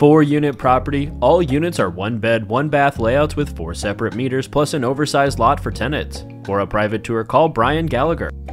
4-unit property. All units are 1-bed, 1-bath layouts with 4 separate meters plus an oversized lot for tenants. For a private tour, call Brian Gallagher.